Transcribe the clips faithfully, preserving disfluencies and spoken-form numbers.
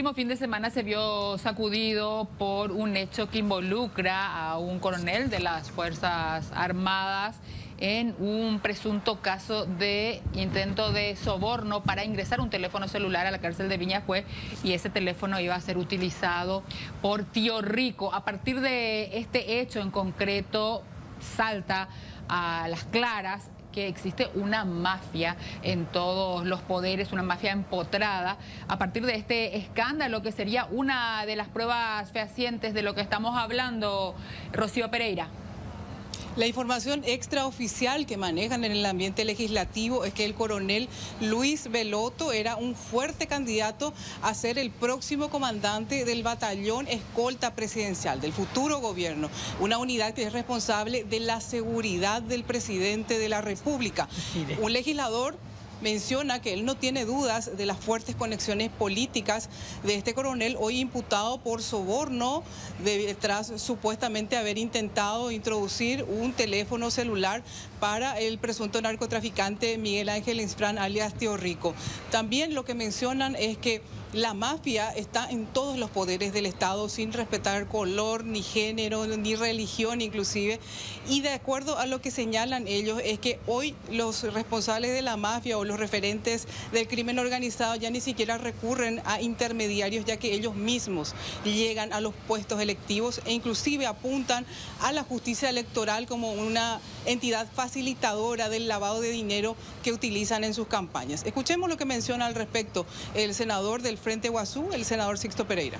El fin de semana se vio sacudido por un hecho que involucra a un coronel de las Fuerzas Armadas en un presunto caso de intento de soborno para ingresar un teléfono celular a la cárcel de Viñahue, y ese teléfono iba a ser utilizado por Tío Rico. A partir de este hecho en concreto salta a las claras que existe una mafia en todos los poderes, una mafia empotrada. A partir de este escándalo, que sería una de las pruebas fehacientes de lo que estamos hablando, Rocío Pereira. La información extraoficial que manejan en el ambiente legislativo es que el coronel Luis Belotto era un fuerte candidato a ser el próximo comandante del batallón escolta presidencial del futuro gobierno, una unidad que es responsable de la seguridad del presidente de la República. Un legislador menciona que él no tiene dudas de las fuertes conexiones políticas de este coronel, hoy imputado por soborno, de, tras supuestamente haber intentado introducir un teléfono celular para el presunto narcotraficante Miguel Ángel Insfrán, alias Tío Rico. También lo que mencionan es que la mafia está en todos los poderes del Estado, sin respetar color, ni género, ni religión inclusive. Y de acuerdo a lo que señalan ellos, es que hoy los responsables de la mafia o los referentes del crimen organizado ya ni siquiera recurren a intermediarios, ya que ellos mismos llegan a los puestos electivos e inclusive apuntan a la justicia electoral como una entidad facilitadora del lavado de dinero que utilizan en sus campañas. Escuchemos lo que menciona al respecto el senador del Frente Guazú, el senador Sixto Pereira.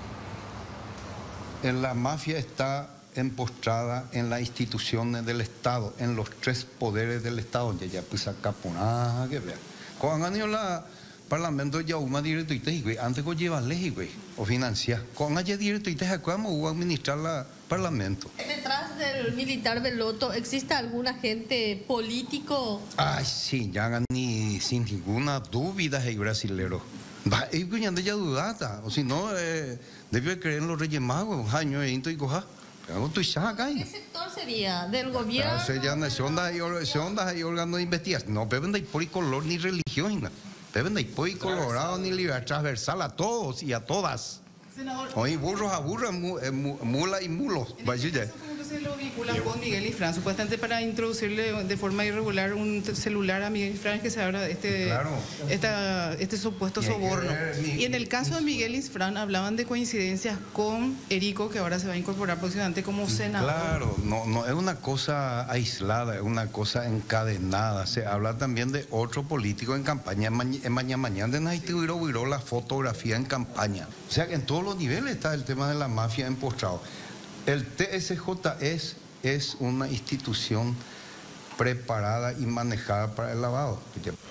La mafia está empostrada en las instituciones del Estado, en los tres poderes del Estado. Ya ya pues acá pona que vea. Cuando han ido la Parlamento ya una directo y te antes que lleva ley güey o financia. Cuando haya directo y te acabamos a administrar la Parlamento. Detrás del militar Belotto, ¿existe algún agente político? Ay, sí, ya ni sin ninguna duda hay brasilero. Va, y cuñando ya dudata, o si no, eh, debió creer en los Reyes Magos, año e into y coja. ¿Qué sector sería? ¿Del gobierno? No sé, ya no son ondas y órganos de investigación. No, pero no hay por color ni religión, pero no hay por colorado ni libertad transversal a todos y a todas. Hoy burros a burros, mula y mulos. Se lo vinculan con Miguel Insfrán, supuestamente para introducirle de forma irregular un celular a Miguel Insfrán, que se habla de este, claro. esta, este supuesto soborno. Y en el caso de Miguel Insfrán hablaban de coincidencias con Erico, que ahora se va a incorporar próximamente como senador. Claro, no, no es una cosa aislada, es una cosa encadenada. Se habla también de otro político en campaña. En mañana mañana de viró la fotografía en campaña. O sea que en todos los niveles está el tema de la mafia empostrado. El T S J es, es una institución preparada y manejada para el lavado.